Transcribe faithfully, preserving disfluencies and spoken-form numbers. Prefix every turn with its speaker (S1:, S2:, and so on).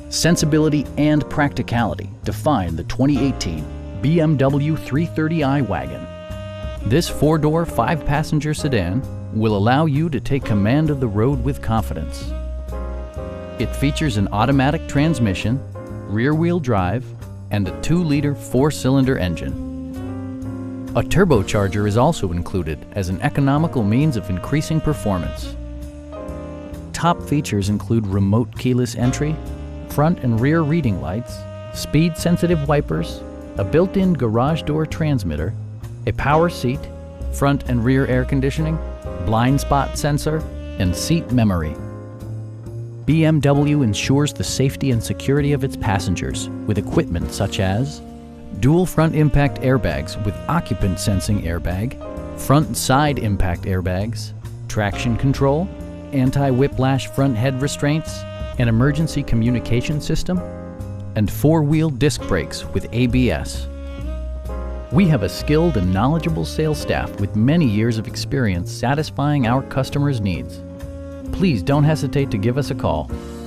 S1: Sensibility and practicality define the twenty eighteen B M W three thirty i wagon. This four-door, five-passenger sedan will allow you to take command of the road with confidence. It features an automatic transmission, rear-wheel drive, and a two liter four-cylinder engine. A turbocharger is also included as an economical means of increasing performance. Top features include remote keyless entry, front and rear reading lights, speed-sensitive wipers, a built-in garage door transmitter, a power seat, front and rear air conditioning, blind spot sensor, and seat memory. B M W ensures the safety and security of its passengers with equipment such as dual front impact airbags with occupant sensing airbag, front and side impact airbags, traction control, anti-whiplash front head restraints, an emergency communication system, and four-wheel disc brakes with A B S. We have a skilled and knowledgeable sales staff with many years of experience satisfying our customers' needs. Please don't hesitate to give us a call.